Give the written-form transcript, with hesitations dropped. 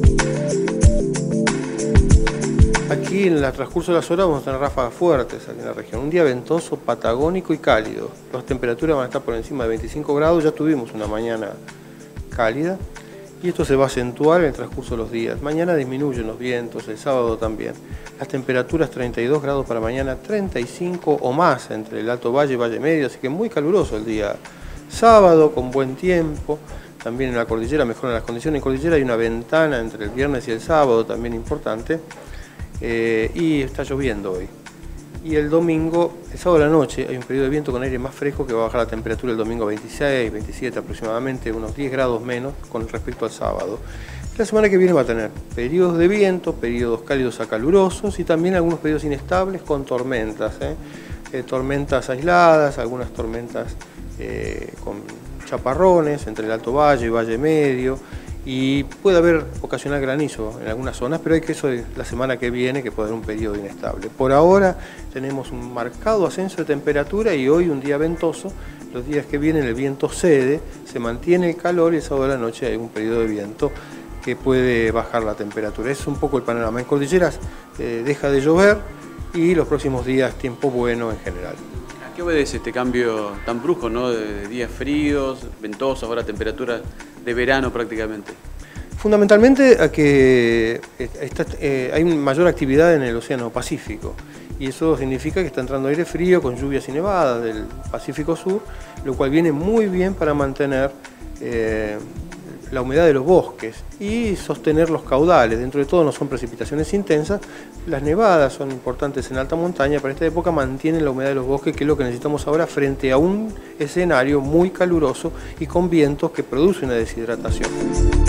Aquí en el transcurso de las horas vamos a tener ráfagas fuertes aquí en la región. Un día ventoso, patagónico y cálido. Las temperaturas van a estar por encima de 25 grados. Ya tuvimos una mañana cálida y esto se va a acentuar en el transcurso de los días. Mañana disminuyen los vientos, el sábado también. Las temperaturas 32 grados para mañana, 35 o más entre el Alto Valle y Valle Medio, así que muy caluroso el día sábado, con buen tiempo. También en la cordillera mejoran las condiciones. En cordillera hay una ventana entre el viernes y el sábado también importante. Y está lloviendo hoy. Y el domingo, el sábado de la noche, hay un periodo de viento con aire más fresco que va a bajar la temperatura el domingo 26, 27 aproximadamente, unos 10 grados menos con respecto al sábado. La semana que viene va a tener periodos de viento, periodos cálidos a calurosos y también algunos periodos inestables con tormentas. Tormentas aisladas, algunas tormentas con chaparrones entre el Alto Valle y Valle Medio. Y puede haber ocasional granizo en algunas zonas, pero hay que eso la semana que viene, que puede haber un periodo inestable. Por ahora tenemos un marcado ascenso de temperatura y hoy un día ventoso. Los días que vienen el viento cede, se mantiene el calor y el sábado de la noche hay un periodo de viento que puede bajar la temperatura. Es un poco el panorama. En cordilleras deja de llover y los próximos días tiempo bueno en general. ¿A qué obedece este cambio tan brusco, ¿no? De días fríos, ventosos, ahora temperaturas de verano prácticamente? Fundamentalmente a que hay mayor actividad en el Océano Pacífico y eso significa que está entrando aire frío con lluvias y nevadas del Pacífico Sur, lo cual viene muy bien para mantener la humedad de los bosques y sostener los caudales. Dentro de todo no son precipitaciones intensas, las nevadas son importantes en alta montaña, para esta época mantienen la humedad de los bosques, que es lo que necesitamos ahora frente a un escenario muy caluroso y con vientos que producen una deshidratación.